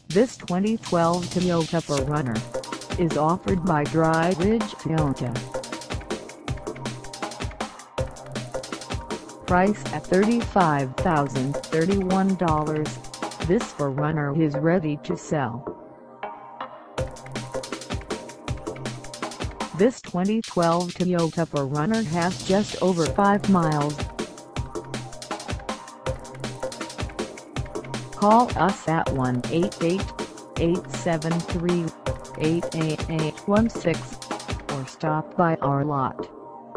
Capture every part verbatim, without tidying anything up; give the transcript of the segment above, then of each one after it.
This twenty twelve Toyota four runner is offered by Dry Ridge Toyota. Priced at thirty-five thousand thirty-one dollars, this four runner is ready to sell. This twenty twelve Toyota four runner has just over five miles. Call us at one eight eight, eight seven three, eight eight eight one six or stop by our lot.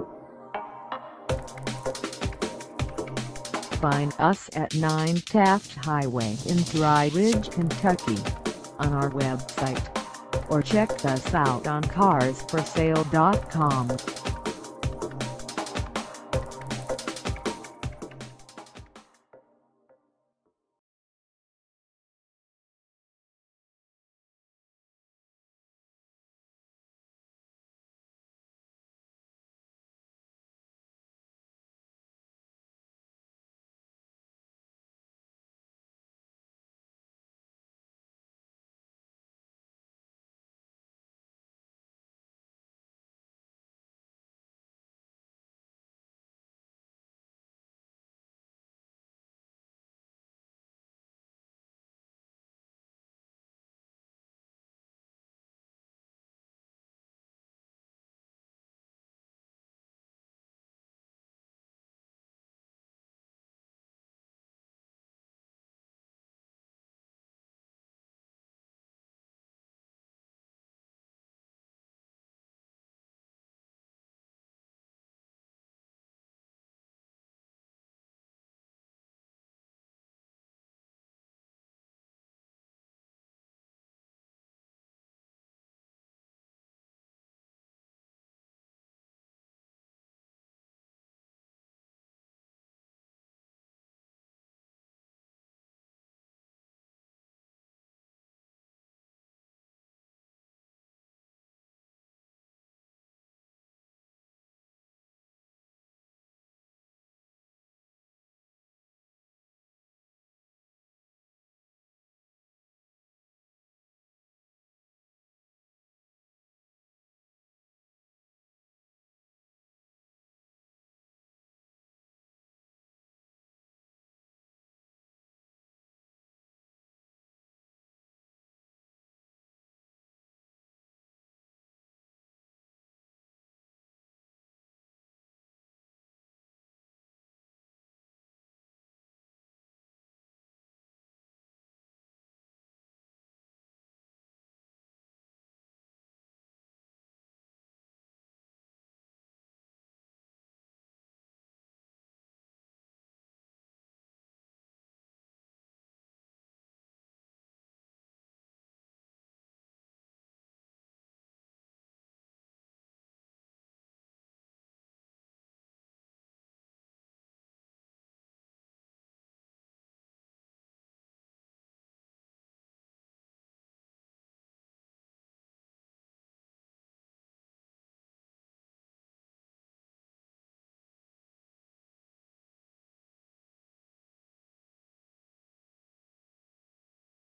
Find us at nine Taft Highway in Dry Ridge, Kentucky, on our website, or check us out on cars for sale dot com.